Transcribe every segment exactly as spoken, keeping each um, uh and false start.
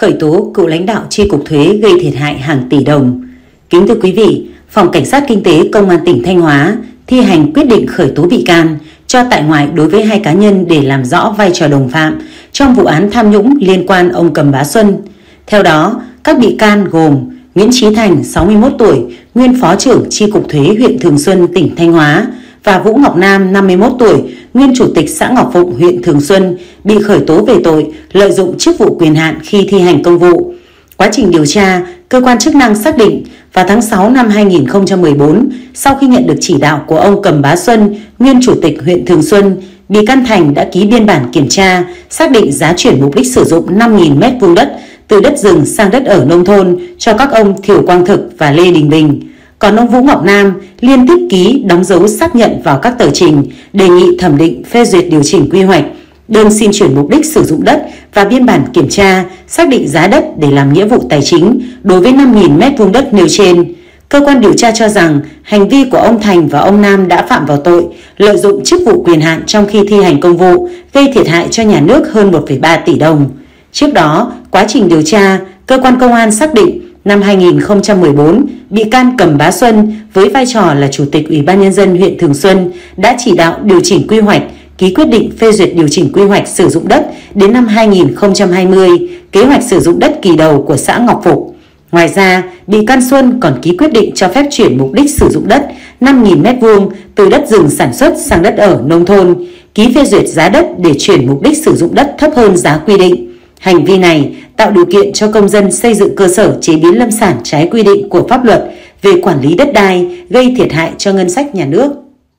khởi tố cựu lãnh đạo chi cục thuế gây thiệt hại hàng tỷ đồng. Kính thưa quý vị, Phòng Cảnh sát Kinh tế Công an tỉnh Thanh Hóa thi hành quyết định khởi tố bị can, cho tại ngoại đối với hai cá nhân để làm rõ vai trò đồng phạm trong vụ án tham nhũng liên quan ông Cầm Bá Xuân. Theo đó, các bị can gồm Nguyễn Chí Thành, sáu mươi mốt tuổi, nguyên Phó trưởng Chi cục Thuế huyện Thường Xuân, tỉnh Thanh Hóa, và Vũ Ngọc Nam, năm mươi mốt tuổi, nguyên Chủ tịch xã Ngọc Phụng, huyện Thường Xuân, bị khởi tố về tội lợi dụng chức vụ quyền hạn khi thi hành công vụ. Quá trình điều tra, cơ quan chức năng xác định vào tháng sáu năm hai nghìn không trăm mười bốn, sau khi nhận được chỉ đạo của ông Cầm Bá Xuân, nguyên Chủ tịch huyện Thường Xuân, bị can Thành đã ký biên bản kiểm tra, xác định giá chuyển mục đích sử dụng năm nghìn mét vuông đất từ đất rừng sang đất ở nông thôn cho các ông Thiều Quang Thực và Lê Đình Bình. Còn ông Vũ Ngọc Nam liên tiếp ký đóng dấu xác nhận vào các tờ trình đề nghị thẩm định phê duyệt điều chỉnh quy hoạch, đơn xin chuyển mục đích sử dụng đất và biên bản kiểm tra xác định giá đất để làm nghĩa vụ tài chính đối với năm nghìn mét vuông đất nêu trên. Cơ quan điều tra cho rằng hành vi của ông Thành và ông Nam đã phạm vào tội lợi dụng chức vụ quyền hạn trong khi thi hành công vụ, gây thiệt hại cho nhà nước hơn một phẩy ba tỷ đồng. Trước đó, quá trình điều tra, cơ quan công an xác định năm hai nghìn không trăm mười bốn, bị can Cầm Bá Xuân với vai trò là Chủ tịch Ủy ban Nhân dân huyện Thường Xuân đã chỉ đạo điều chỉnh quy hoạch, ký quyết định phê duyệt điều chỉnh quy hoạch sử dụng đất đến năm hai nghìn không trăm hai mươi, kế hoạch sử dụng đất kỳ đầu của xã Ngọc Phục. Ngoài ra, bị can Xuân còn ký quyết định cho phép chuyển mục đích sử dụng đất năm nghìn mét vuông từ đất rừng sản xuất sang đất ở nông thôn, ký phê duyệt giá đất để chuyển mục đích sử dụng đất thấp hơn giá quy định. Hành vi này tạo điều kiện cho công dân xây dựng cơ sở chế biến lâm sản trái quy định của pháp luật về quản lý đất đai, gây thiệt hại cho ngân sách nhà nước.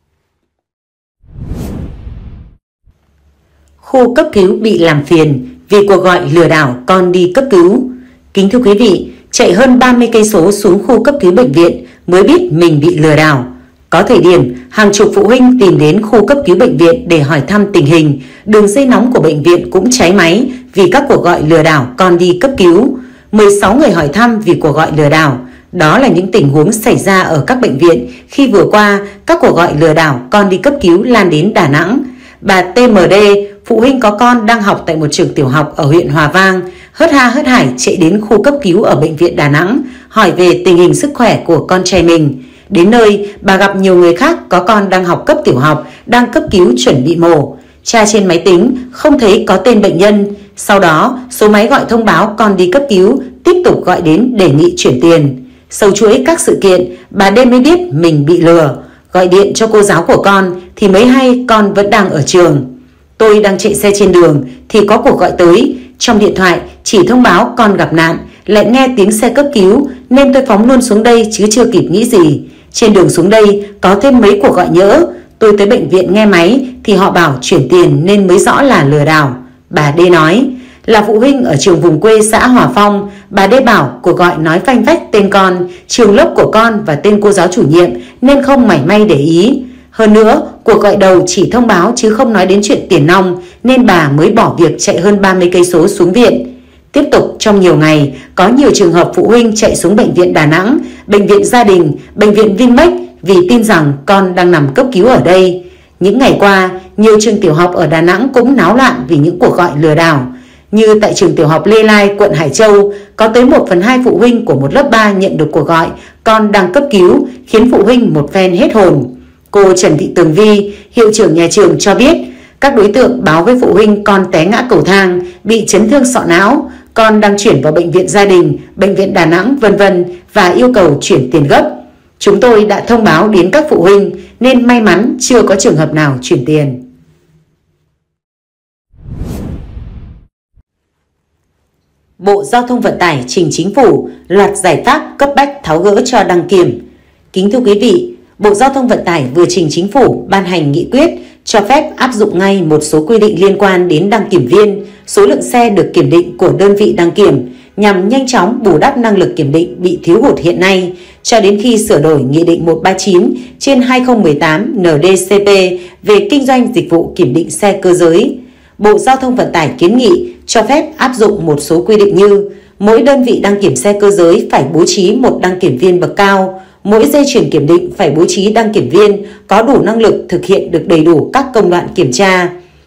Khu cấp cứu bị làm phiền vì cuộc gọi lừa đảo con đi cấp cứu. Kính thưa quý vị, chạy hơn ba mươi cây số xuống khu cấp cứu bệnh viện mới biết mình bị lừa đảo. Có thời điểm, hàng chục phụ huynh tìm đến khu cấp cứu bệnh viện để hỏi thăm tình hình, đường dây nóng của bệnh viện cũng cháy máy vì các cuộc gọi lừa đảo con đi cấp cứu. mười sáu người hỏi thăm vì cuộc gọi lừa đảo. Đó là những tình huống xảy ra ở các bệnh viện khi vừa qua các cuộc gọi lừa đảo con đi cấp cứu lan đến Đà Nẵng. Bà tê em đê, phụ huynh có con đang học tại một trường tiểu học ở huyện Hòa Vang, hớt ha hớt hải chạy đến khu cấp cứu ở bệnh viện Đà Nẵng hỏi về tình hình sức khỏe của con trai mình. Đến nơi, bà gặp nhiều người khác có con đang học cấp tiểu học, đang cấp cứu chuẩn bị mổ. Tra trên máy tính, không thấy có tên bệnh nhân. Sau đó, số máy gọi thông báo con đi cấp cứu tiếp tục gọi đến đề nghị chuyển tiền. Sau chuỗi các sự kiện, bà đê mới biết mình bị lừa. Gọi điện cho cô giáo của con thì mới hay con vẫn đang ở trường. Tôi đang chạy xe trên đường thì có cuộc gọi tới. Trong điện thoại chỉ thông báo con gặp nạn, lại nghe tiếng xe cấp cứu nên tôi phóng luôn xuống đây chứ chưa kịp nghĩ gì. Trên đường xuống đây có thêm mấy cuộc gọi nhỡ. Tôi tới bệnh viện nghe máy thì họ bảo chuyển tiền nên mới rõ là lừa đảo. Bà D nói, là phụ huynh ở trường vùng quê xã Hòa Phong, bà D bảo cuộc gọi nói phanh phách tên con, trường lớp của con và tên cô giáo chủ nhiệm nên không mảy may để ý. Hơn nữa, cuộc gọi đầu chỉ thông báo chứ không nói đến chuyện tiền nong nên bà mới bỏ việc chạy hơn ba mươi cây số xuống viện. Tiếp tục trong nhiều ngày, có nhiều trường hợp phụ huynh chạy xuống bệnh viện Đà Nẵng, bệnh viện Gia Đình, bệnh viện Vinmec vì tin rằng con đang nằm cấp cứu ở đây. Những ngày qua, nhiều trường tiểu học ở Đà Nẵng cũng náo loạn vì những cuộc gọi lừa đảo. Như tại trường tiểu học Lê Lai, quận Hải Châu, có tới một phần hai phụ huynh của một lớp ba nhận được cuộc gọi con đang cấp cứu, khiến phụ huynh một phen hết hồn. Cô Trần Thị Tường Vi, hiệu trưởng nhà trường cho biết, các đối tượng báo với phụ huynh con té ngã cầu thang, bị chấn thương sọ não, con đang chuyển vào bệnh viện Gia Đình, bệnh viện Đà Nẵng, vân vân và yêu cầu chuyển tiền gấp. Chúng tôi đã thông báo đến các phụ huynh nên may mắn chưa có trường hợp nào chuyển tiền. Bộ Giao thông Vận tải trình Chính phủ loạt giải pháp cấp bách tháo gỡ cho đăng kiểm. Kính thưa quý vị, Bộ Giao thông Vận tải vừa trình Chính phủ ban hành nghị quyết cho phép áp dụng ngay một số quy định liên quan đến đăng kiểm viên, số lượng xe được kiểm định của đơn vị đăng kiểm nhằm nhanh chóng bù đắp năng lực kiểm định bị thiếu hụt hiện nay cho đến khi sửa đổi Nghị định một trăm ba mươi chín trên hai nghìn không trăm mười tám N D C P về kinh doanh dịch vụ kiểm định xe cơ giới. Bộ Giao thông Vận tải kiến nghị cho phép áp dụng một số quy định như mỗi đơn vị đăng kiểm xe cơ giới phải bố trí một đăng kiểm viên bậc cao, mỗi dây chuyền kiểm định phải bố trí đăng kiểm viên có đủ năng lực thực hiện được đầy đủ các công đoạn kiểm tra.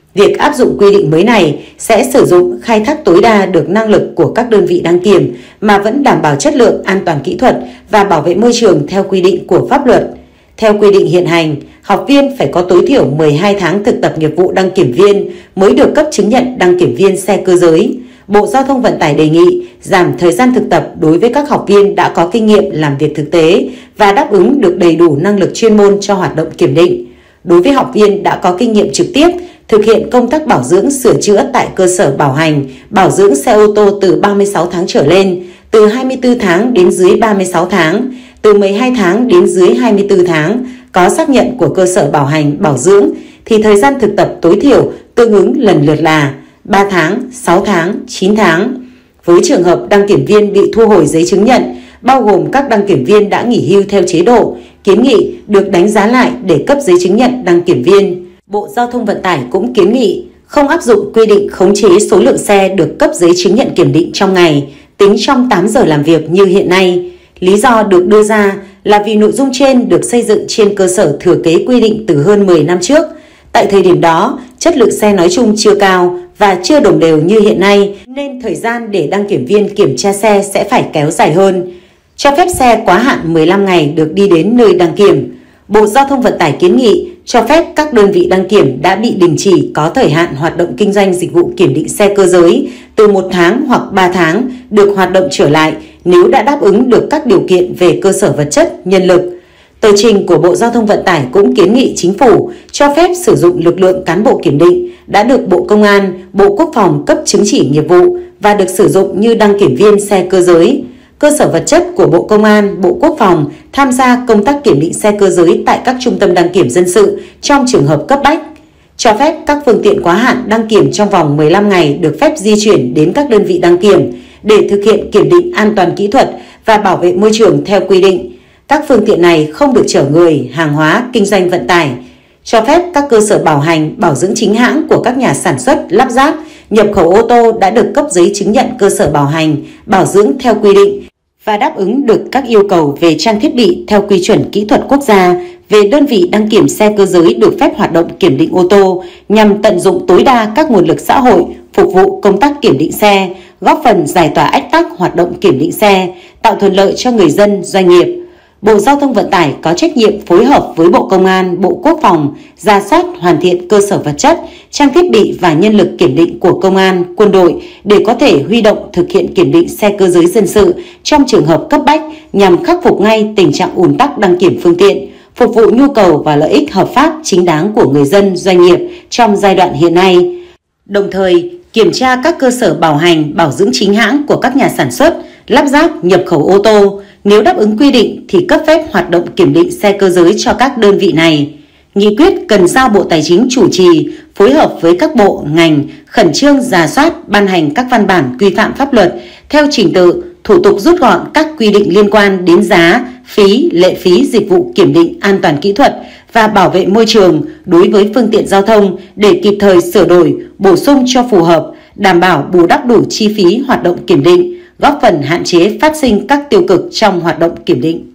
Việc áp dụng quy định mới này sẽ sử dụng khai thác tối đa được năng lực của các đơn vị đăng kiểm mà vẫn đảm bảo chất lượng, an toàn kỹ thuật và bảo vệ môi trường theo quy định của pháp luật. Theo quy định hiện hành, học viên phải có tối thiểu mười hai tháng thực tập nghiệp vụ đăng kiểm viên mới được cấp chứng nhận đăng kiểm viên xe cơ giới. Bộ Giao thông Vận tải đề nghị giảm thời gian thực tập đối với các học viên đã có kinh nghiệm làm việc thực tế và đáp ứng được đầy đủ năng lực chuyên môn cho hoạt động kiểm định. Đối với học viên đã có kinh nghiệm trực tiếp thực hiện công tác bảo dưỡng sửa chữa tại cơ sở bảo hành, bảo dưỡng xe ô tô từ ba mươi sáu tháng trở lên, từ hai mươi tư tháng đến dưới ba mươi sáu tháng, từ mười hai tháng đến dưới hai mươi tư tháng, có xác nhận của cơ sở bảo hành, bảo dưỡng, thì thời gian thực tập tối thiểu tương ứng lần lượt là ba tháng, sáu tháng, chín tháng. Với trường hợp đăng kiểm viên bị thu hồi giấy chứng nhận, bao gồm các đăng kiểm viên đã nghỉ hưu theo chế độ, kiến nghị được đánh giá lại để cấp giấy chứng nhận đăng kiểm viên. Bộ Giao thông Vận tải cũng kiến nghị không áp dụng quy định khống chế số lượng xe được cấp giấy chứng nhận kiểm định trong ngày, tính trong tám giờ làm việc như hiện nay. Lý do được đưa ra là vì nội dung trên được xây dựng trên cơ sở thừa kế quy định từ hơn mười năm trước. Tại thời điểm đó, chất lượng xe nói chung chưa cao và chưa đồng đều như hiện nay, nên thời gian để đăng kiểm viên kiểm tra xe sẽ phải kéo dài hơn. Cho phép xe quá hạn mười lăm ngày được đi đến nơi đăng kiểm. Bộ Giao thông Vận tải kiến nghị cho phép các đơn vị đăng kiểm đã bị đình chỉ có thời hạn hoạt động kinh doanh dịch vụ kiểm định xe cơ giới từ một tháng hoặc ba tháng được hoạt động trở lại nếu đã đáp ứng được các điều kiện về cơ sở vật chất, nhân lực. Tờ trình của Bộ Giao thông Vận tải cũng kiến nghị Chính phủ cho phép sử dụng lực lượng cán bộ kiểm định đã được Bộ Công an, Bộ Quốc phòng cấp chứng chỉ nghiệp vụ và được sử dụng như đăng kiểm viên xe cơ giới. Cơ sở vật chất của Bộ Công an, Bộ Quốc phòng tham gia công tác kiểm định xe cơ giới tại các trung tâm đăng kiểm dân sự trong trường hợp cấp bách. Cho phép các phương tiện quá hạn đăng kiểm trong vòng mười lăm ngày được phép di chuyển đến các đơn vị đăng kiểm để thực hiện kiểm định an toàn kỹ thuật và bảo vệ môi trường theo quy định. Các phương tiện này không được chở người, hàng hóa, kinh doanh vận tải. Cho phép các cơ sở bảo hành, bảo dưỡng chính hãng của các nhà sản xuất, lắp ráp, nhập khẩu ô tô đã được cấp giấy chứng nhận cơ sở bảo hành, bảo dưỡng theo quy định và đáp ứng được các yêu cầu về trang thiết bị theo quy chuẩn kỹ thuật quốc gia về đơn vị đăng kiểm xe cơ giới được phép hoạt động kiểm định ô tô nhằm tận dụng tối đa các nguồn lực xã hội phục vụ công tác kiểm định xe, góp phần giải tỏa ách tắc hoạt động kiểm định xe, tạo thuận lợi cho người dân, doanh nghiệp. Bộ Giao thông Vận tải có trách nhiệm phối hợp với Bộ Công an, Bộ Quốc phòng, rà soát hoàn thiện cơ sở vật chất, trang thiết bị và nhân lực kiểm định của Công an, Quân đội để có thể huy động thực hiện kiểm định xe cơ giới dân sự trong trường hợp cấp bách nhằm khắc phục ngay tình trạng ùn tắc đăng kiểm phương tiện, phục vụ nhu cầu và lợi ích hợp pháp chính đáng của người dân, doanh nghiệp trong giai đoạn hiện nay. Đồng thời, kiểm tra các cơ sở bảo hành, bảo dưỡng chính hãng của các nhà sản xuất, lắp ráp, nhập khẩu ô tô. Nếu đáp ứng quy định thì cấp phép hoạt động kiểm định xe cơ giới cho các đơn vị này. Nghị quyết cần giao Bộ Tài chính chủ trì, phối hợp với các bộ, ngành, khẩn trương rà soát, ban hành các văn bản quy phạm pháp luật theo trình tự, thủ tục rút gọn các quy định liên quan đến giá, phí, lệ phí dịch vụ kiểm định an toàn kỹ thuật và bảo vệ môi trường đối với phương tiện giao thông để kịp thời sửa đổi, bổ sung cho phù hợp, đảm bảo bù đắp đủ chi phí hoạt động kiểm định, góp phần hạn chế phát sinh các tiêu cực trong hoạt động kiểm định.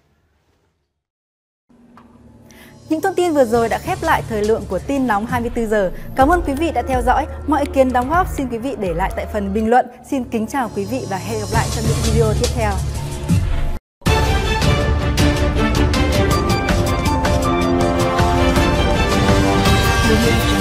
Những thông tin vừa rồi đã khép lại thời lượng của tin nóng hai mươi tư giờ. Cảm ơn quý vị đã theo dõi. Mọi ý kiến đóng góp xin quý vị để lại tại phần bình luận. Xin kính chào quý vị và hẹn gặp lại trong những video tiếp theo.